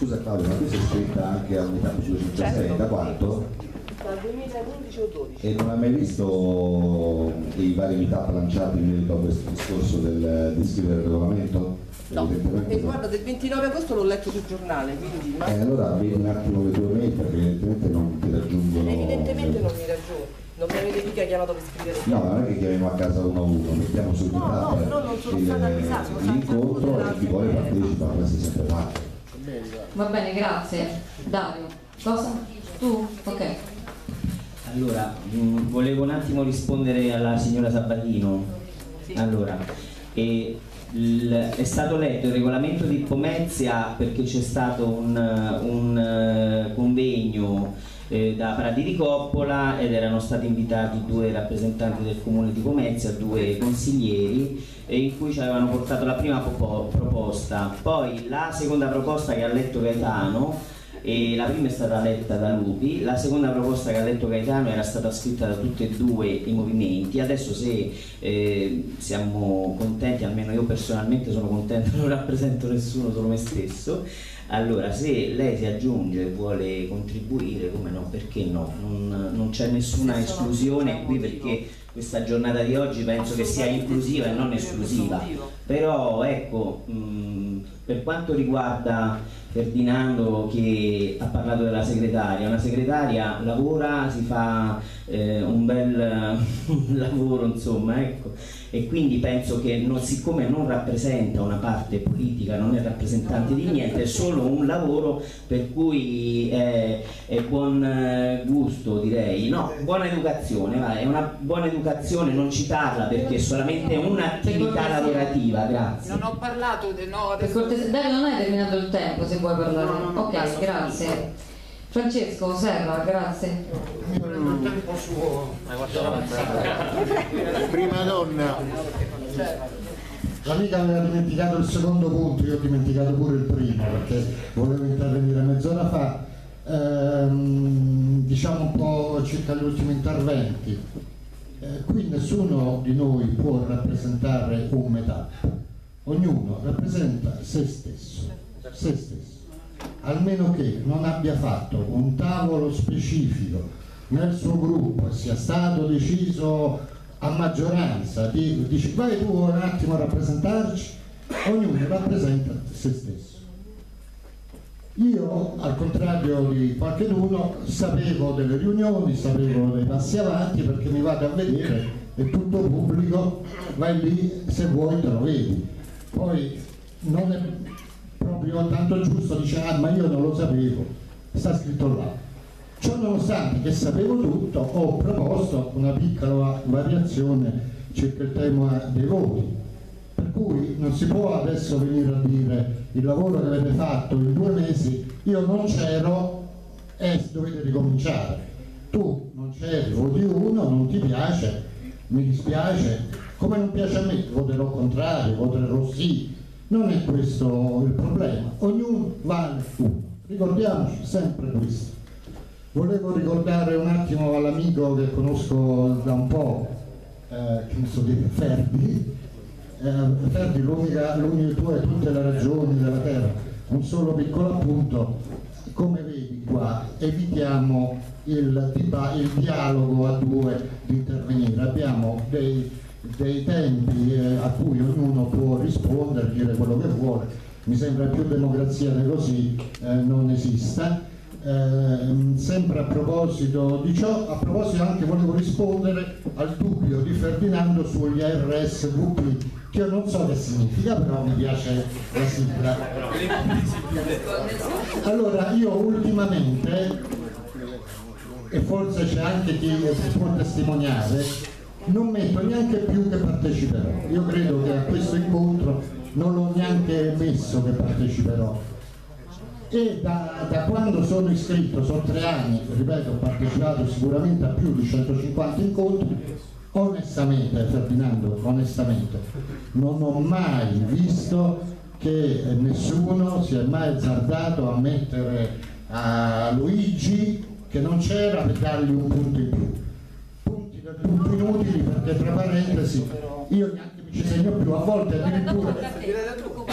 Scusa Claudio, ma tu sei iscritta anche a Unità duecentocinquantasei, certo. Da quanto? Dal duemilaundici o dodici. E non hai mai visto i vari meetup lanciati in merito a questo discorso del, di scrivere il regolamento? No, e guarda, del ventinove agosto l'ho letto sul giornale, quindi... Ma... Eh, allora vedi un attimo le tue mail perché evidentemente non ti raggiungono... Evidentemente non mi raggiungo. Non mi avete mica chiamato per scrivere. No, non è che chiamiamo a casa uno a uno, mettiamo sul no, meetup no, no, non sono stata avvisata, l'incontro e chi vuole partecipa, questo è sempre fatto. Va bene, grazie. Dario, cosa? Tu? Ok. Allora, mh, volevo un attimo rispondere alla signora Sabatino. Sì. Allora, e il, è stato letto il regolamento di Pomezia perché c'è stato un, un uh, convegno eh, da Prati di Coppola ed erano stati invitati due rappresentanti del comune di Pomezia, due consiglieri, eh, in cui ci avevano portato la prima proposta. Poi la seconda proposta che ha letto Gaetano, e la prima è stata letta da Lupi, la seconda proposta che ha letto Gaetano era stata scritta da tutti e due i movimenti. Adesso se eh, siamo contenti, almeno io personalmente sono contento, non rappresento nessuno, solo me stesso, allora se lei si aggiunge e vuole contribuire, come no, perché no, non, non c'è nessuna esclusione qui, perché questa giornata di oggi penso che sia inclusiva e non esclusiva. Però ecco, mh, per quanto riguarda Ferdinando che ha parlato della segretaria, una segretaria lavora, si fa eh, un bel lavoro, insomma, ecco, e quindi penso che non, siccome non rappresenta una parte politica, non è rappresentante di niente, è solo un lavoro per cui è, è buon gusto, direi, no, buona educazione, va, è una buona educazione non citarla perché è solamente un'attività lavorativa. Grazie. Non ho parlato, no, adesso... Dario, non hai terminato il tempo, se vuoi parlare. No, no, no, ok, grazie. Francesco, Serra, grazie. Il tempo suo. Prima donna. L'amica aveva dimenticato il secondo punto, io ho dimenticato pure il primo perché volevo intervenire mezz'ora fa. Ehm, diciamo un po' circa gli ultimi interventi. Eh, qui nessuno di noi può rappresentare un meetup. Ognuno rappresenta se stesso, se stesso, almeno che non abbia fatto un tavolo specifico nel suo gruppo e sia stato deciso a maggioranza di dici vai tu un attimo a rappresentarci, ognuno rappresenta se stesso. Io, al contrario di qualcuno, sapevo delle riunioni, sapevo dei passi avanti perché mi vado a vedere, è tutto pubblico, vai lì, se vuoi te lo vedi. Poi non è proprio tanto giusto, dice ah ma io non lo sapevo, sta scritto là. Ciò nonostante che sapevo tutto, ho proposto una piccola variazione circa il tema dei voti, per cui non si può adesso venire a dire il lavoro che avete fatto in due mesi, io non c'ero e dovete ricominciare. Tu non c'eri, voti uno, non ti piace, mi dispiace, come non piace a me, voterò contrario, voterò sì, non è questo il problema, ognuno vale uno, ricordiamoci sempre questo. Volevo ricordare un attimo all'amico che conosco da un po', eh, che mi so dire, Ferdi, eh, Ferdi l'unica, l'unica tu hai tutte le ragioni della terra, un solo piccolo appunto, come vedi qua evitiamo il, il dialogo a due di intervenire, abbiamo dei, dei tempi eh, a cui ognuno può rispondere, dire quello che vuole, mi sembra più democrazia di così eh, non esista. Eh, sempre a proposito di ciò, a proposito anche volevo rispondere al dubbio di Ferdinando sugli R S V P, che io non so che significa, però mi piace la sigla. Allora io ultimamente, e forse c'è anche chi può testimoniare, non metto neanche più che parteciperò. Io credo che a questo incontro non l'ho neanche messo che parteciperò. E da, da quando sono iscritto, sono tre anni, ripeto, ho partecipato sicuramente a più di centocinquanta incontri, onestamente Ferdinando, onestamente, non ho mai visto che nessuno si è mai azzardato a mettere a Luigi che non c'era per dargli un punto in più. Punti del tutto inutili perché tra parentesi io neanche mi ci segno più, a volte addirittura...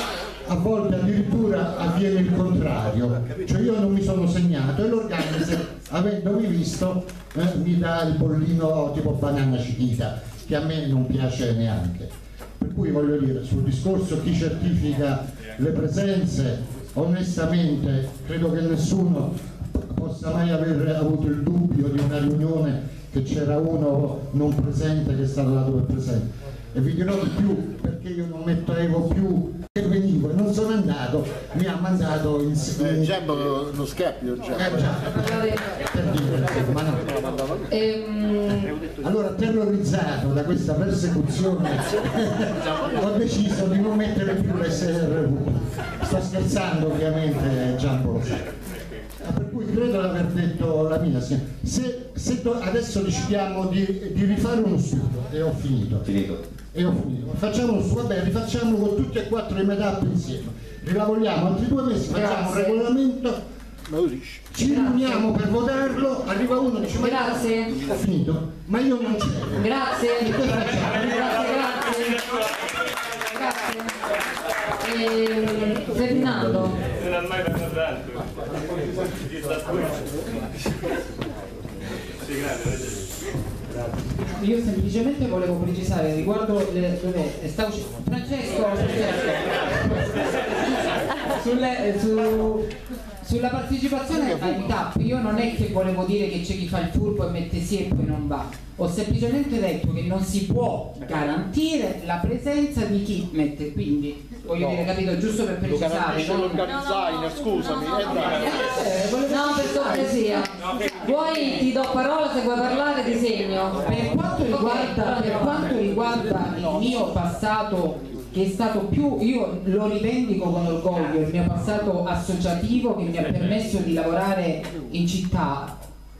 a volte addirittura avviene il contrario, cioè io non mi sono segnato e l'organizer, avendomi visto, eh, mi dà il bollino tipo banana cichita, che a me non piace neanche. Per cui voglio dire, sul discorso chi certifica le presenze, onestamente credo che nessuno possa mai aver avuto il dubbio di una riunione che c'era uno non presente che è stato dato per presente. E vi dirò di più, perché io non mettevo più che venivo e non sono andato, mi ha mandato in eh, Gembo lo scappio già. Eh, già. Per dire, ma no. Ehm... Allora, terrorizzato da questa persecuzione ho deciso di non mettere più l'S R V. Sto scherzando, ovviamente, Giambo lo sa. Per cui credo di aver detto la mia. Se, se adesso decidiamo di, di rifare uno studio, e ho finito, finito. E ho finito, facciamo uno studio, vabbè, rifacciamo con tutti e quattro i meetup insieme, rilavoriamo altri due mesi, facciamo un regolamento, ci riuniamo per votarlo, arriva uno e dice ma grazie, ho finito, ma io non c'ero. Grazie, grazie, grazie, grazie. Eh, Ferdinando. Non ha mai parlato tanto. Sì, grazie. Io semplicemente volevo precisare riguardo le, dove sta uscendo Francesco, sulle, su, sulla partecipazione ai meetup. Io non è che volevo dire che c'è chi fa il furbo e mette sì e poi non va, ho semplicemente detto che non si può garantire la presenza di chi mette, quindi voglio no. dire, capito, giusto per precisare. Non l'organizzainer, scusami. No, per cortesia. Vuoi ti do parola se vuoi parlare di segno. Per quanto riguarda, per quanto riguarda il mio passato, che è stato più, io lo rivendico con orgoglio, il mio passato associativo che mi ha permesso di lavorare in città,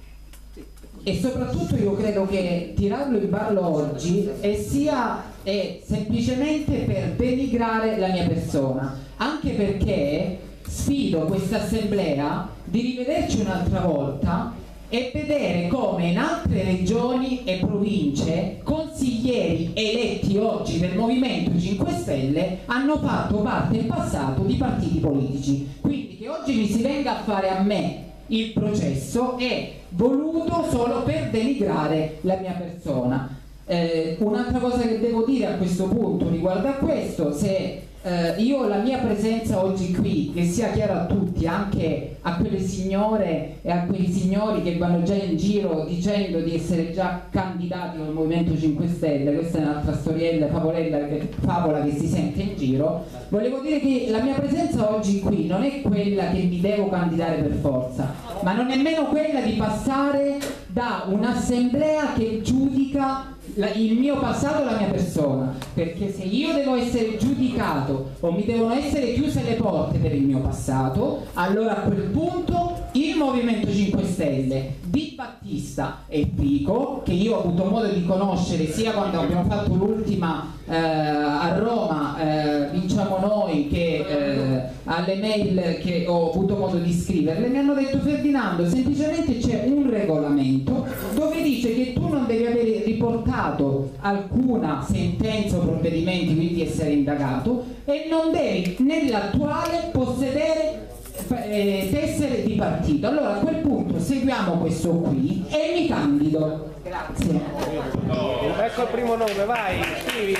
e soprattutto io credo che tirarlo in ballo oggi è sia è semplicemente per denigrare la mia persona, anche perché sfido questa assemblea di rivederci un'altra volta e vedere come in altre regioni e province consiglieri eletti oggi del Movimento cinque Stelle hanno fatto parte in passato di partiti politici. Quindi che oggi mi si venga a fare a me il processo è voluto solo per denigrare la mia persona. Eh, un'altra cosa che devo dire a questo punto riguardo a questo, se eh, io la mia presenza oggi qui, che sia chiara a tutti, anche a quelle signore e a quei signori che vanno già in giro dicendo di essere già candidati al Movimento cinque Stelle, questa è un'altra storiella, favolella, favola che si sente in giro, volevo dire che la mia presenza oggi qui non è quella che mi devo candidare per forza, ma non è nemmeno quella di passare da un'assemblea che giudica il mio passato e la mia persona, perché se io devo essere giudicato o mi devono essere chiuse le porte per il mio passato, allora a quel punto il Movimento cinque Stelle di Battista e Pico, che io ho avuto modo di conoscere sia quando abbiamo fatto l'ultima eh, a Roma, eh, vinciamo noi, che eh, alle mail che ho avuto modo di scriverle, mi hanno detto: Ferdinando, semplicemente c'è un regolamento dove dice che tu non devi avere riportato alcuna sentenza o provvedimenti, quindi essere indagato, e non devi nell'attuale possedere eh, tessere di partito. Allora a quel punto seguiamo questo qui e mi candido. Grazie. Ecco il primo nome, vai, scrivi.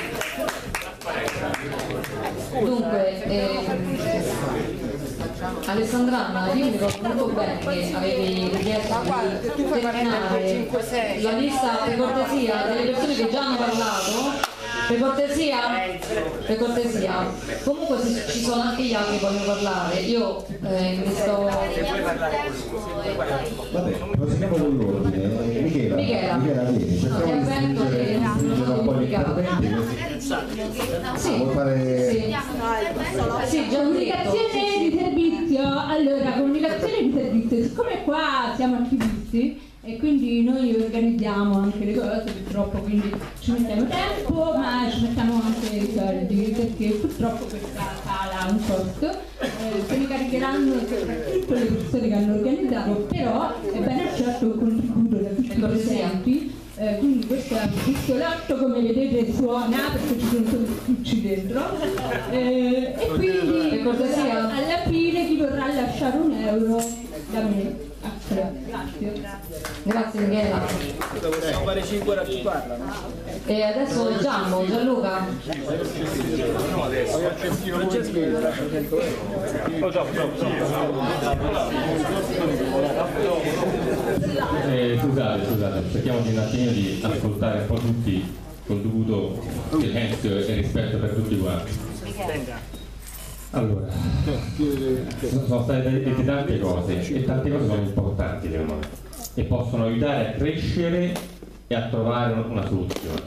Dunque, ehm, Alessandrana, io mi ricordo molto bene che avevi richiesto di terminare la lista, per cortesia, delle persone che già hanno parlato. Per cortesia, per cortesia. Comunque ci sono anche gli altri che vogliono parlare. Io eh, mi sto. Vabbè, proseguiamo con l'ordine. Michela, Michela, Michela vieni, cerchiamo di stringere, stringere un po' gli interventi. Sì, vuoi fare... sì. Sì, comunicazione di servizio. Allora, comunicazione di servizio, siccome qua siamo attivisti e quindi noi organizziamo anche le cose, purtroppo quindi ci mettiamo tempo, ma ci mettiamo anche i soldi, perché purtroppo questa sala ha un costo, eh, se ne caricheranno soprattutto le persone che hanno organizzato, però è bene certo il contributo da tutti i presenti, Eh, quindi questo è un pistolotto, come vedete suona perché ci sono solo stucci dentro, eh, e quindi che cosa sia? alla fine chi vorrà lasciare un euro da me. Grazie. Grazie Michela. Possiamo fare cinque ore a chi parla, no? E adesso Giammo, Gianluca. No, adesso. Non c'è spesa. Eh, scusate, scusate, cerchiamo di un attimino di ascoltare un po' tutti col dovuto silenzio e rispetto per tutti quanti. Allora, sono state dette tante cose e tante cose sono importanti secondo me e possono aiutare a crescere e a trovare una soluzione.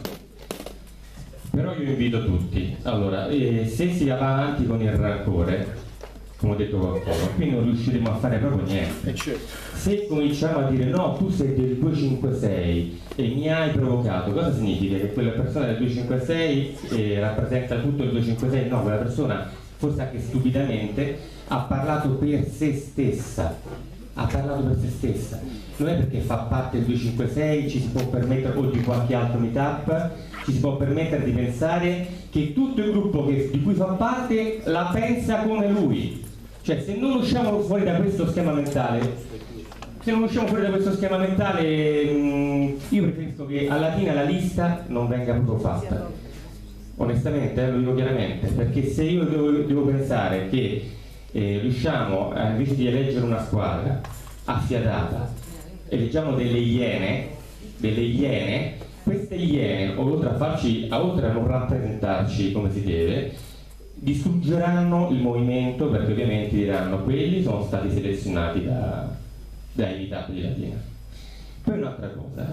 Però io invito tutti, allora, eh, se si va avanti con il rancore, come ho detto qualcuno, qui non riusciremo a fare proprio niente. Se cominciamo a dire no, tu sei del duecentocinquantasei e mi hai provocato, cosa significa? Che quella persona del duecentocinquantasei eh, rappresenta tutto il duecentocinquantasei? No, quella persona, forse anche stupidamente, ha parlato per se stessa, ha parlato per se stessa. Non è perché fa parte del duecentocinquantasei ci si può permettere, o di qualche altro meetup, ci si può permettere di pensare che tutto il gruppo che, di cui fa parte la pensa come lui. Cioè, se non usciamo fuori da questo schema mentale, se non usciamo fuori da questo schema mentale, mh, io preferisco che alla fine la lista non venga proprio fatta. Onestamente, eh, lo dico chiaramente, perché se io devo, devo pensare che eh, riusciamo, eh, invece di eleggere una squadra affiatata, eleggiamo delle iene, delle iene, queste iene, oltre a farci, oltre a non rappresentarci come si deve, distruggeranno il movimento, perché ovviamente diranno quelli sono stati selezionati da, dai meetup di Latina. Poi un'altra cosa,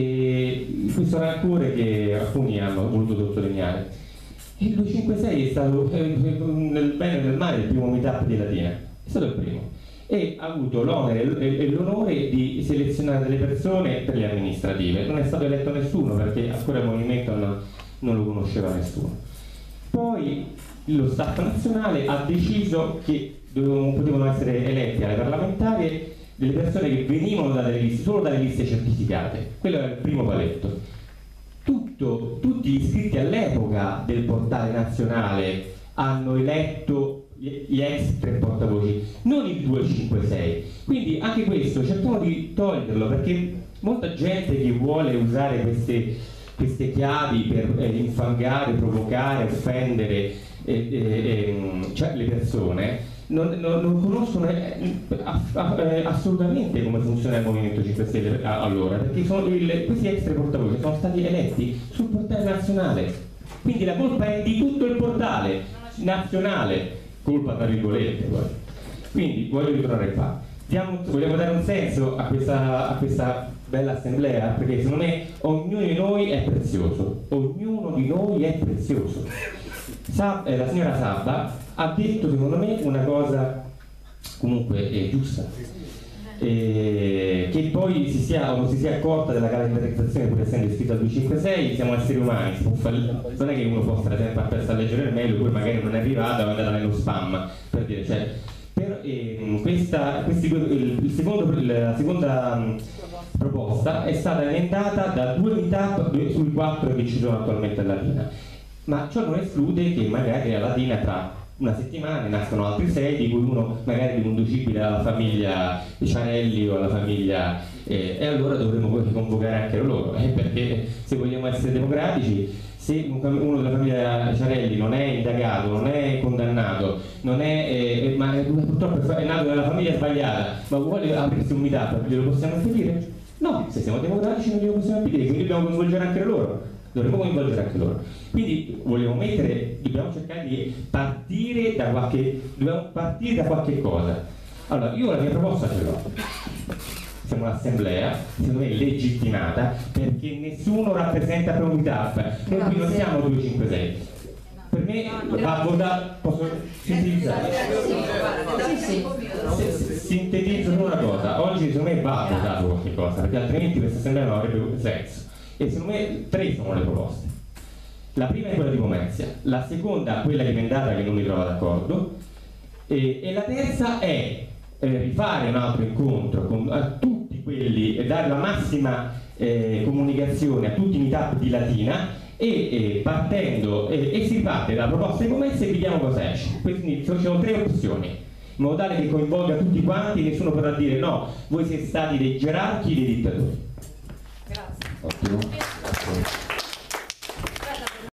e questo rancore che alcuni hanno voluto sottolineare, il duecentocinquantasei è stato eh, nel bene e nel male il primo meetup di Latina, è stato il primo, e ha avuto l'onere e l'onore di selezionare delle persone per le amministrative. Non è stato eletto nessuno perché ancora il movimento non, non lo conosceva nessuno. Poi lo Staff nazionale ha deciso che dovevano, potevano essere eletti alle parlamentari delle persone che venivano dalle liste, solo dalle liste certificate. Quello era il primo paletto. Tutto, tutti gli iscritti all'epoca del portale nazionale hanno eletto gli ex tre portavoci, non il duecentocinquantasei. Quindi anche questo cerchiamo di toglierlo, perché molta gente che vuole usare queste, queste chiavi per eh, infangare, provocare, offendere eh, eh, eh, cioè le persone non, non, non conoscono eh, eh, assolutamente come funziona il Movimento cinque Stelle allora, perché sono il, questi ex tre portavoci sono stati eletti sul portale nazionale, quindi la colpa è di tutto il portale nazionale, colpa tra virgolette poi. Quindi voglio ritornare qua, Diamo, vogliamo dare un senso a questa, a questa bella assemblea, perché secondo me ognuno di noi è prezioso, ognuno di noi è prezioso. Sab, eh, la signora Sabba ha detto secondo me una cosa comunque eh, giusta, eh, che poi si sia o non si sia accorta della calendarizzazione, pur essendo iscritto al duecentocinquantasei, siamo esseri umani, si può fare, non è che uno può stare sempre appresso a leggere il mail, poi magari non è arrivata o è andata nello spam, per dire, cioè, per, eh, questa, questi, il, il secondo, la seconda mh, proposta è stata emendata da due meetup sui quattro che ci sono attualmente a Latina, ma ciò non esclude che magari a Latina tra una settimana ne nascono altri sei, di cui uno magari riconducibile alla famiglia Ciarelli o alla famiglia eh, e allora dovremo convocare anche loro, eh, perché se vogliamo essere democratici, se uno della famiglia Ciarelli non è indagato, non è condannato, non è, eh, ma purtroppo è nato nella famiglia sbagliata, ma vuole aprirsi un meetup, glielo possiamo impedire? No, se siamo democratici non glielo possiamo impedire, quindi dobbiamo coinvolgere anche loro. Dovremmo coinvolgere anche loro. Quindi volevo mettere, dobbiamo cercare di partire da qualche, dobbiamo partire da qualche cosa. Allora, io la mia proposta ce l'ho. Siamo un'assemblea, secondo me legittimata, perché nessuno rappresenta per un meetup. Noi qui non siamo duecentocinquantasei. Per me va votato, posso sintetizzare? Sintetizzo solo una cosa, oggi secondo me va votato qualche cosa, perché altrimenti questa assemblea non avrebbe senso. E secondo me tre sono le proposte. La prima è quella di Pomezia, la seconda quella emendata che non mi trova d'accordo, e, e la terza è eh, rifare un altro incontro con eh, tutti quelli e dare la massima eh, comunicazione a tutti i meetup di Latina e eh, partendo eh, e si parte dalla proposta di Comezza e vediamo cosa esce. Quindi ci sono tre opzioni, in modo tale che coinvolga tutti quanti, nessuno potrà dire no, voi siete stati dei gerarchi, dei dittatori. Ottimo.